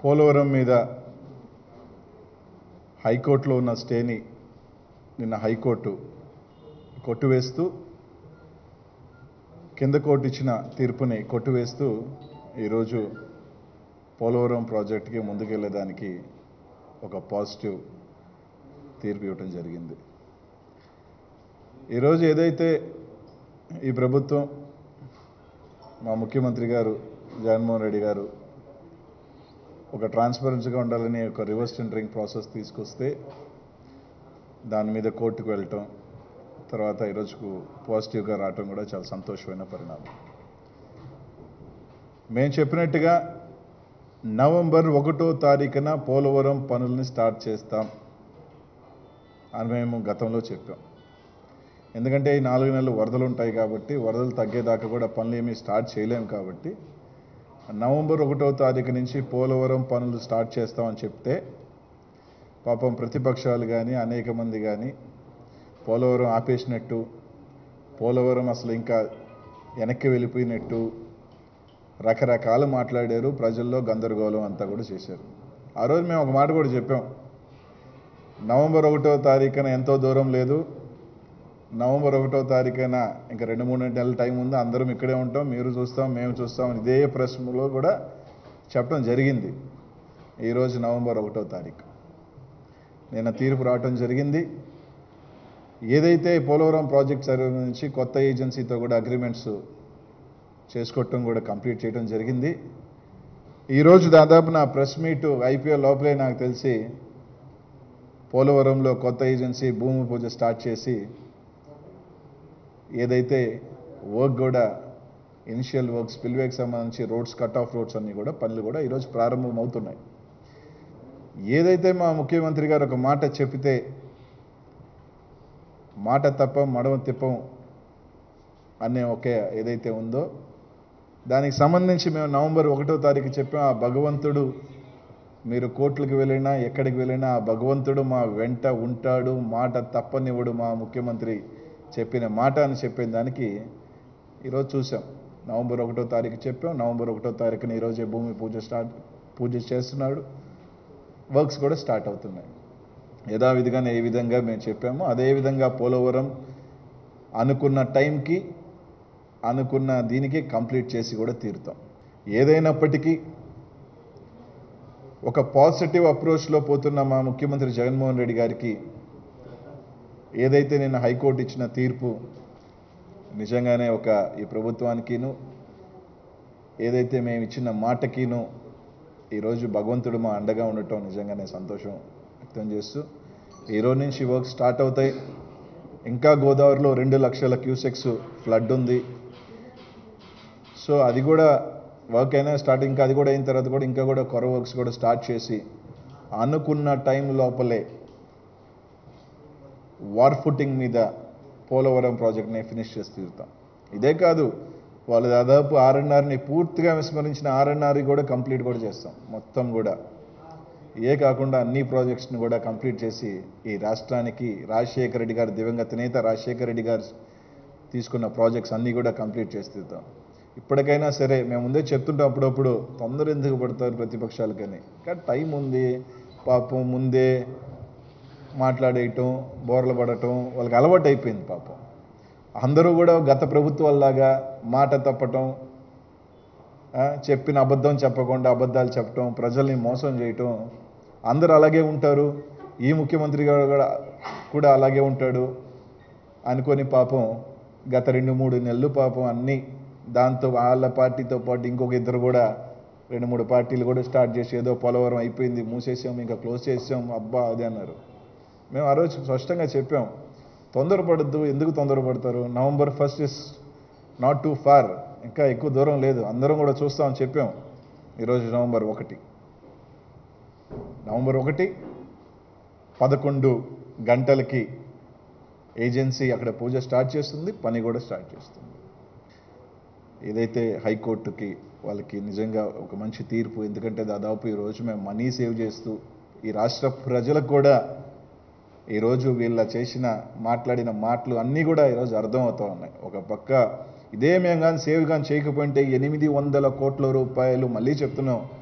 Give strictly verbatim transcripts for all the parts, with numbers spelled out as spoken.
పోలవరం మీద హైకోర్టులో ఉన్న స్టేని నిన్న హైకోర్టు కొట్టువేస్తూ కింద కోర్టు ఇచ్చిన తీర్పుని కొట్టువేస్తూ ఈరోజు పోలవరం ప్రాజెక్టుకి ముందుకెళ్ళేదానికి ఒక పాజిటివ్ తీర్పు ఇవ్వటం జరిగింది. ఈరోజు ఏదైతే ఈ ప్రభుత్వం మా ముఖ్యమంత్రి గారు జగన్మోహన్ రెడ్డి గారు ఒక ట్రాన్స్పరెన్సీగా ఉండాలని ఒక రివర్స్ టెండరింగ్ ప్రాసెస్ తీసుకొస్తే దాని మీద కోర్టుకు వెళ్ళటం, తర్వాత ఈరోజుకు పాజిటివ్గా రావటం కూడా చాలా సంతోషమైన పరిణామం. మేము చెప్పినట్టుగా నవంబర్ ఒకటో తారీఖున పోలవరం పనుల్ని స్టార్ట్ చేస్తాం అని మేము గతంలో చెప్పాం. ఎందుకంటే ఈ నాలుగు నెలలు వరదలు ఉంటాయి కాబట్టి వరదలు తగ్గేదాకా కూడా పనులు ఏమీ స్టార్ట్ చేయలేము కాబట్టి నవంబర్ ఒకటో తారీఖు నుంచి పోలవరం పనులు స్టార్ట్ చేస్తామని చెప్తే పాపం ప్రతిపక్షాలు కానీ అనేక మంది కానీ పోలవరం ఆపేసినట్టు, పోలవరం అసలు ఇంకా వెనక్కి వెళ్ళిపోయినట్టు రకరకాలు మాట్లాడారు. ప్రజల్లో గందరగోళం అంతా కూడా చేశారు. ఆ రోజు మేము ఒక మాట కూడా చెప్పాం, నవంబర్ ఒకటో తారీఖున ఎంతో దూరం లేదు, నవంబర్ ఒకటో తారీఖున ఇంకా రెండు మూడు నెలల టైం ఉంది, అందరం ఇక్కడే ఉంటాం, మీరు చూస్తాం మేము చూస్తాం ఇదే ప్రశ్నలో కూడా చెప్పడం జరిగింది. ఈరోజు నవంబర్ ఒకటో తారీఖు నిన్న తీర్పు రావటం జరిగింది. ఏదైతే పోలవరం ప్రాజెక్ట్ సర్వే నుంచి కొత్త ఏజెన్సీతో కూడా అగ్రిమెంట్స్ చేసుకోవటం కూడా కంప్లీట్ చేయడం జరిగింది. ఈరోజు దాదాపు నా ప్రెస్ మీట్ ఐపీఎల్ లోపలే నాకు తెలిసి పోలవరంలో కొత్త ఏజెన్సీ భూమి పూజ స్టార్ట్ చేసి ఏదైతే వర్క్ కూడా ఇనిషియల్ వర్క్ స్పిల్వేకి సంబంధించి రోడ్స్ కట్ ఆఫ్ రోడ్స్ అన్నీ కూడా పనులు కూడా ఈరోజు ప్రారంభం అవుతున్నాయి. ఏదైతే మా ముఖ్యమంత్రి గారు ఒక మాట చెప్పితే మాట తప్పం మడమ తిప్పం అనే ఒకే ఏదైతే ఉందో దానికి సంబంధించి మేము నవంబర్ ఒకటో తారీఖు చెప్పాం. ఆ భగవంతుడు మీరు కోర్టులకు వెళ్ళినా ఎక్కడికి వెళ్ళినా ఆ భగవంతుడు మా వెంట ఉంటాడు, మాట తప్పనివ్వడు, మా ముఖ్యమంత్రి చెప్పిన మాట అని చెప్పిన దానికి ఈరోజు చూసాం. నవంబర్ ఒకటో తారీఖు చెప్పాం, నవంబర్ ఒకటో తారీఖున ఈరోజే భూమి పూజ స్టార్ట్ పూజ చేస్తున్నాడు, వర్క్స్ కూడా స్టార్ట్ అవుతున్నాయి. యథావిధిగానే ఏ విధంగా మేము చెప్పామో అదేవిధంగా పోలవరం అనుకున్న టైంకి అనుకున్న దీనికి కంప్లీట్ చేసి కూడా తీరుతాం. ఏదైనప్పటికీ ఒక పాజిటివ్ అప్రోచ్లో పోతున్న మా ముఖ్యమంత్రి జగన్మోహన్ రెడ్డి గారికి ఏదైతే నిన్న హైకోర్టు ఇచ్చిన తీర్పు నిజంగానే ఒక ఈ ప్రభుత్వానికిను ఏదైతే మేము ఇచ్చిన మాటకిను ఈరోజు భగవంతుడు మా అండగా ఉండటం నిజంగానే సంతోషం వ్యక్తం చేస్తూ ఈరోజు నుంచి వర్క్ స్టార్ట్ అవుతాయి. ఇంకా గోదావరిలో రెండు లక్షల క్యూసెక్స్ ఫ్లడ్ ఉంది. సో అది కూడా వర్క్ అయినా స్టార్ట్ ఇంకా అది కూడా అయిన తర్వాత కూడా ఇంకా కూడా కొర వర్క్స్ కూడా స్టార్ట్ చేసి అనుకున్న టైం లోపలే వార్ ఫుటింగ్ మీద పోలవరం ప్రాజెక్ట్ని ఫినిష్ చేసి తీరుతాం. ఇదే కాదు, వాళ్ళు దాదాపు ఆర్ఎన్ఆర్ని పూర్తిగా విస్మరించిన ఆర్ఎన్ఆర్ని కూడా కంప్లీట్ కూడా చేస్తాం. మొత్తం కూడా ఇదే కాకుండా అన్ని ప్రాజెక్ట్స్ని కూడా కంప్లీట్ చేసి ఈ రాష్ట్రానికి రాజశేఖర రెడ్డి గారు దివంగత నేత రాజశేఖర రెడ్డి గారు తీసుకున్న ప్రాజెక్ట్స్ అన్నీ కూడా కంప్లీట్ చేసి తీరుతాం. ఇప్పటికైనా సరే మేము ముందే చెప్తుంటాం, అప్పుడప్పుడు తొందర ఎందుకు పడతారు ప్రతిపక్షాలు కానీ కానీ టైం ఉంది పాపం, ముందే మాట్లాడేయటం బోర్లు పడటం వాళ్ళకి అలవాటు అయిపోయింది. పాపం అందరూ కూడా గత ప్రభుత్వాల్లాగా మాట తప్పటం, చెప్పిన అబద్ధం చెప్పకుండా అబద్ధాలు చెప్పటం, ప్రజల్ని మోసం చేయటం, అందరూ అలాగే ఉంటారు, ఈ ముఖ్యమంత్రి గారు కూడా కూడా అలాగే ఉంటాడు అనుకొని పాపం గత రెండు మూడు నెలలు పాపం అన్నీ దాంతో వాళ్ళ పార్టీతో పాటు ఇంకొక ఇద్దరు కూడా రెండు మూడు పార్టీలు కూడా స్టార్ట్ చేసి ఏదో పోలవరం అయిపోయింది మూసేసాం ఇంకా క్లోజ్ చేసాం అబ్బా అది అన్నారు. మేము ఆ రోజు స్పష్టంగా చెప్పాం, తొందరపడద్దు, ఎందుకు తొందరపడతారు, November first is not too far, ఇంకా ఎక్కువ దూరం లేదు, అందరం కూడా చూస్తామని చెప్పాం. ఈరోజు నవంబర్ ఒకటి నవంబర్ ఒకటి పదకొండు గంటలకి ఏజెన్సీ అక్కడ పూజ స్టార్ట్ చేస్తుంది, పని కూడా స్టార్ట్ చేస్తుంది. ఏదైతే హైకోర్టుకి వాళ్ళకి నిజంగా ఒక మంచి తీర్పు, ఎందుకంటే దాదాపు ఈరోజు మేము మనీ సేవ్ చేస్తూ ఈ రాష్ట్ర ప్రజలకు కూడా ఈరోజు వీళ్ళ చేసిన మాట్లాడిన మాటలు అన్నీ కూడా ఈరోజు అర్థమవుతూ ఉన్నాయి. ఒక పక్క ఇదే మేము కానీ సేవ్ కానీ చేయకపోతే ఎనిమిది వందల కోట్ల రూపాయలు మళ్ళీ చెప్తున్నాం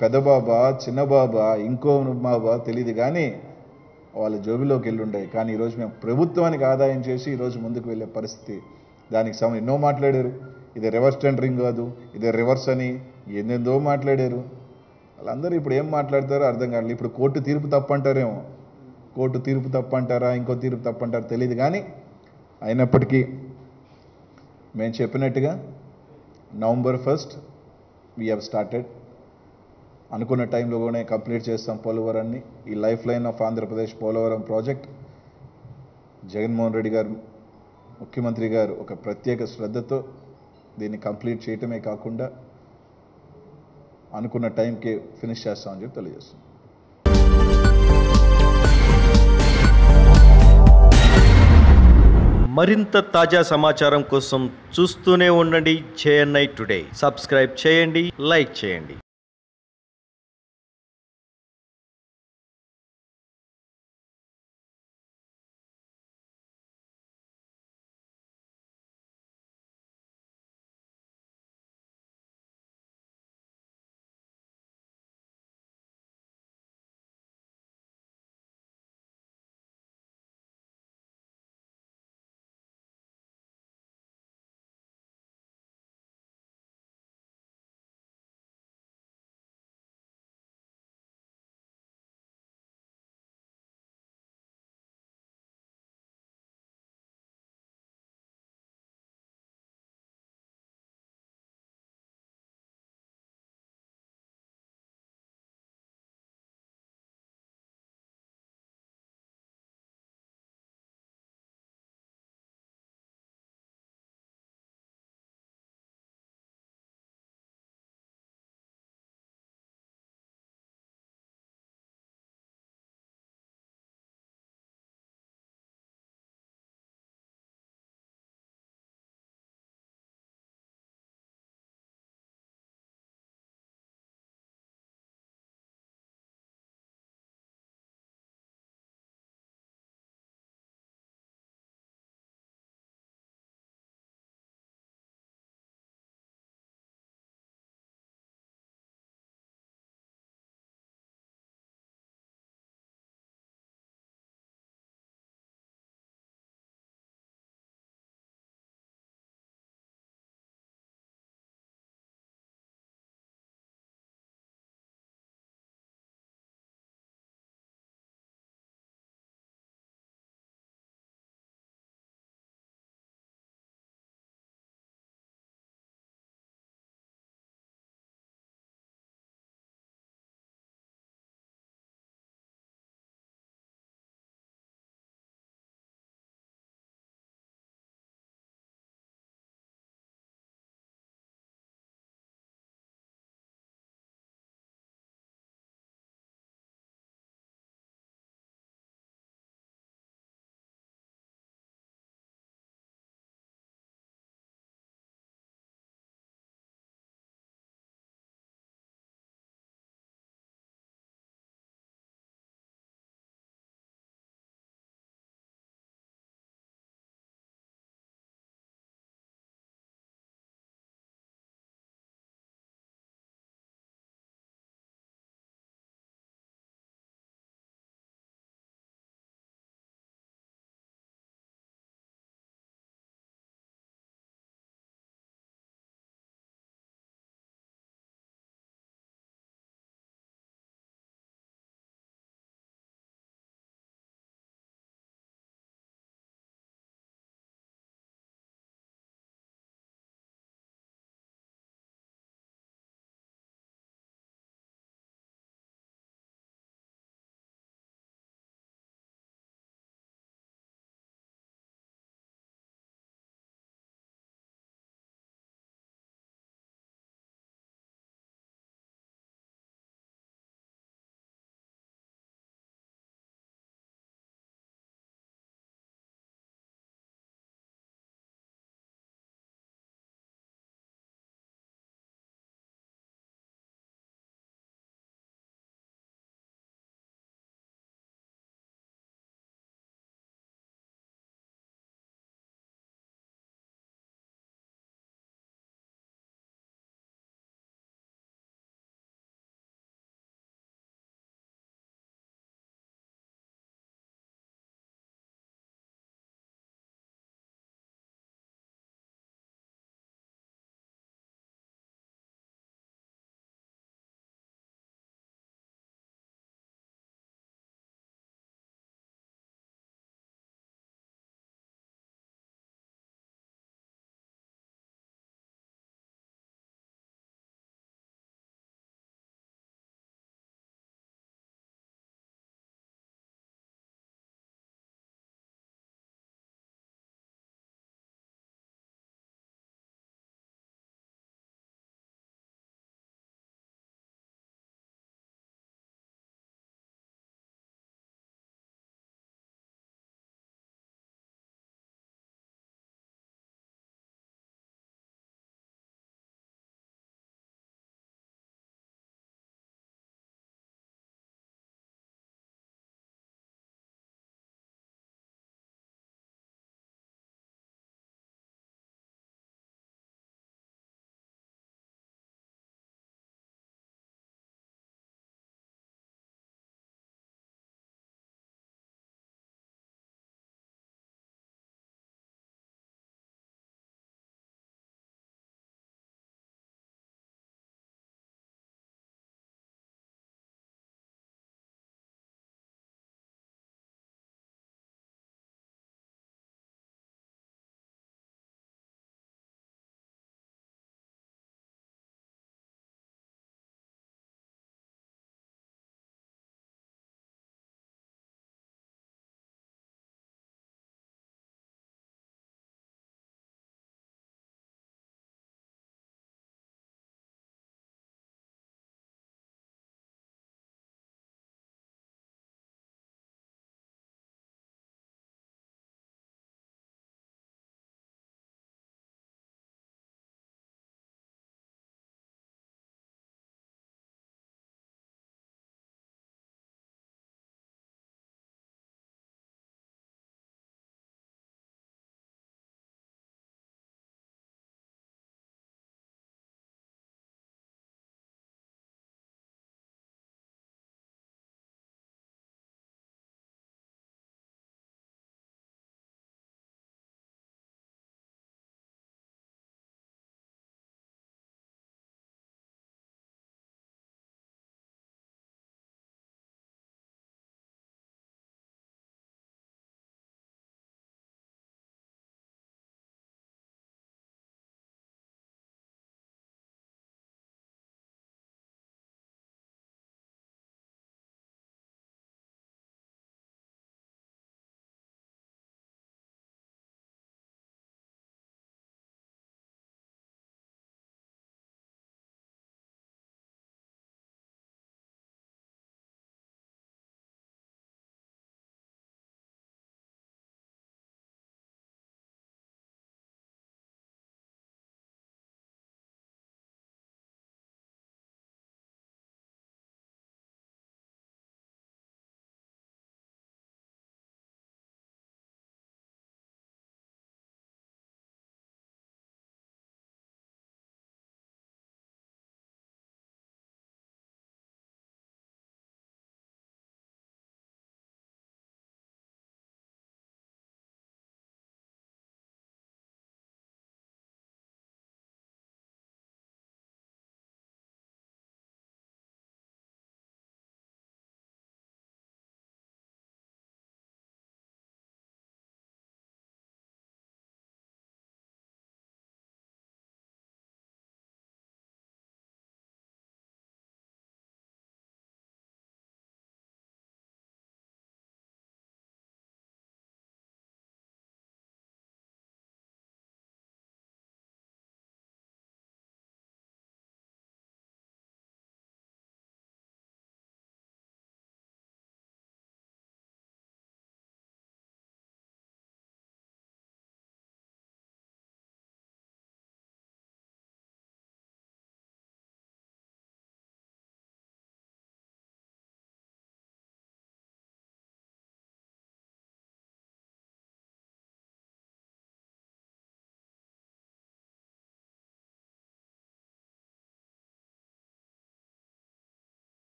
పెద్ద బాబా చిన్న బాబా ఇంకో బాబా తెలియదు కానీ వాళ్ళ జోబిలోకి వెళ్ళుండే. కానీ ఈరోజు మేము ప్రభుత్వానికి ఆదాయం చేసి ఈరోజు ముందుకు వెళ్ళే పరిస్థితి. దానికి సమ ఎన్నో మాట్లాడారు. ఇది రివర్స్ టెండరింగ్ కాదు, ఇది రివర్స్ అని ఎన్నెందో మాట్లాడారు. వాళ్ళందరూ ఇప్పుడు ఏం మాట్లాడతారో అర్థం కాదు. ఇప్పుడు కోర్టు తీర్పు తప్పంటారేమో, కోర్టు తీర్పు తప్పంటారా ఇంకో తీర్పు తప్పంటారా తెలియదు. కానీ అయినప్పటికీ మేము చెప్పినట్టుగా November first we have started. అనుకున్న టైంలోనే కంప్లీట్ చేస్తాం పోలవరాన్ని. ఈ life line of Andhra Pradesh Polavaram project Jaganmohan Reddy గారు ముఖ్యమంత్రి గారు ఒక ప్రత్యేక శ్రద్ధతో దీన్ని కంప్లీట్ చేయటమే కాకుండా అనుకున్న టైంకి ఫినిష్ చేస్తామని చెప్పి తెలియజేస్తున్నాం. మరింత తాజా సమాచారం కోసం చూస్తూనే ఉండండి జేఎన్ఐ టుడే. సబ్స్క్రైబ్ చేయండి, లైక్ చేయండి.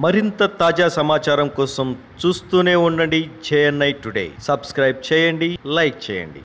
మరింత తాజా సమాచారం కోసం చూస్తూనే ఉండండి జేఎన్ఐ టుడే. సబ్స్క్రైబ్ చేయండి, లైక్ చేయండి.